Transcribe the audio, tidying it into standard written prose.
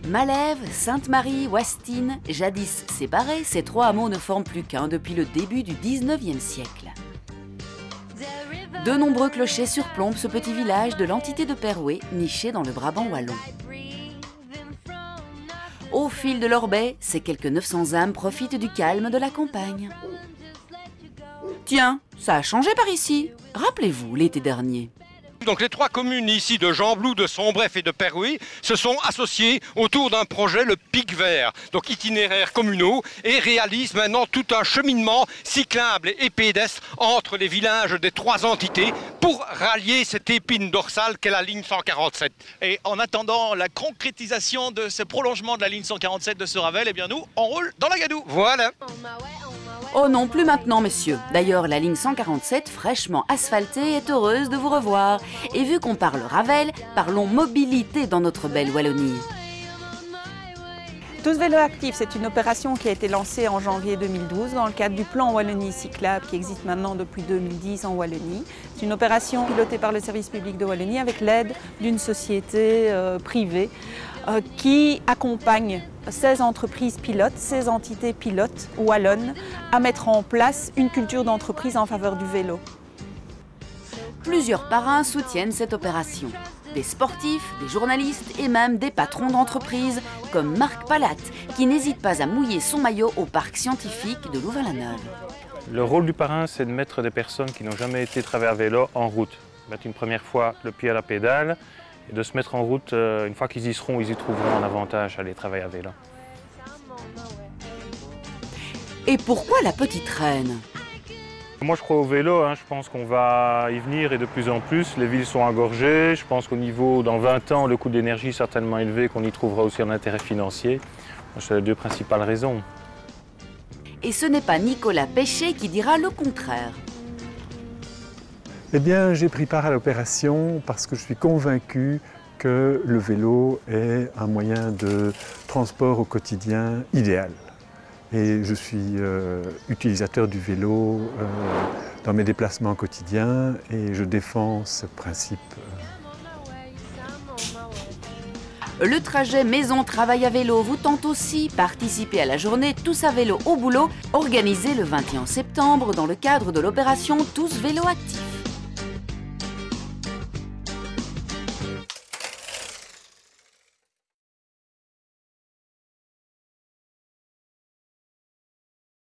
Malève, Sainte-Marie, Wastine, jadis séparés, ces trois hameaux ne forment plus qu'un depuis le début du 19e siècle. De nombreux clochers surplombent ce petit village de l'entité de Perouet, niché dans le Brabant wallon. Au fil de leur baie, ces quelques 900 âmes profitent du calme de la campagne. Tiens, ça a changé par ici. Rappelez-vous l'été dernier. Donc les trois communes ici de Gembloux, de Sombref et de Perouet se sont associées autour d'un projet, le Pic Vert, donc itinéraires communaux, et réalisent maintenant tout un cheminement cyclable et pédestre entre les villages des trois entités pour rallier cette épine dorsale qu'est la ligne 147. Et en attendant la concrétisation de ce prolongement de la ligne 147 de Seravel, eh bien nous, on roule dans la gadoue. Voilà. Oh non, plus maintenant, messieurs. D'ailleurs, la ligne 147, fraîchement asphaltée, est heureuse de vous revoir. Et vu qu'on parle Ravel, parlons mobilité dans notre belle Wallonie. Tous vélos actifs, c'est une opération qui a été lancée en janvier 2012 dans le cadre du plan Wallonie cyclable qui existe maintenant depuis 2010 en Wallonie. C'est une opération pilotée par le service public de Wallonie avec l'aide d'une société privée qui accompagne 16 entreprises pilotes, 16 entités pilotes wallonnes à mettre en place une culture d'entreprise en faveur du vélo. Plusieurs parrains soutiennent cette opération. Des sportifs, des journalistes et même des patrons d'entreprises comme Marc Palatte qui n'hésite pas à mouiller son maillot au parc scientifique de Louvain-la-Neuve. Le rôle du parrain, c'est de mettre des personnes qui n'ont jamais été travailler à vélo en route. Mettre une première fois le pied à la pédale et de se mettre en route, une fois qu'ils y seront, ils y trouveront un avantage à aller travailler à vélo. Et pourquoi la petite reine ? Moi je crois au vélo, je pense qu'on va y venir et de plus en plus. Les villes sont engorgées, je pense qu'au niveau, dans 20 ans, le coût de l'énergie est certainement élevé, qu'on y trouvera aussi un intérêt financier. C'est les deux principales raisons. Et ce n'est pas Nicolas Péché qui dira le contraire. Eh bien, j'ai pris part à l'opération parce que je suis convaincu que le vélo est un moyen de transport au quotidien idéal. Et je suis utilisateur du vélo dans mes déplacements quotidiens et je défends ce principe. Le trajet maison-travail à vélo vous tente aussi. Participez à la journée Tous à vélo au boulot, organisée le 21 septembre dans le cadre de l'opération Tous Vélo Actifs.